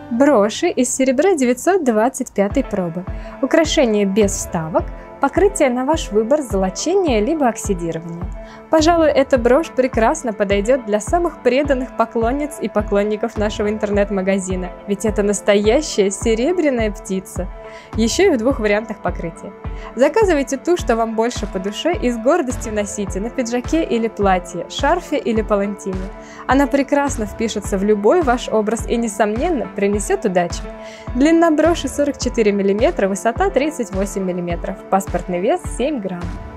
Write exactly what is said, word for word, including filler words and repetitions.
Броши из серебра девятьсот двадцать пятой пробы. Украшение без вставок. Покрытие на ваш выбор, золочение либо оксидирование. Пожалуй, эта брошь прекрасно подойдет для самых преданных поклонниц и поклонников нашего интернет-магазина, ведь это настоящая серебряная птица. Еще и в двух вариантах покрытия. Заказывайте ту, что вам больше по душе, и с гордостью носите на пиджаке или платье, шарфе или палантине. Она прекрасно впишется в любой ваш образ и, несомненно, принесет удачу. Длина броши сорок четыре миллиметра, высота тридцать восемь миллиметров, паспортный вес семь грамм.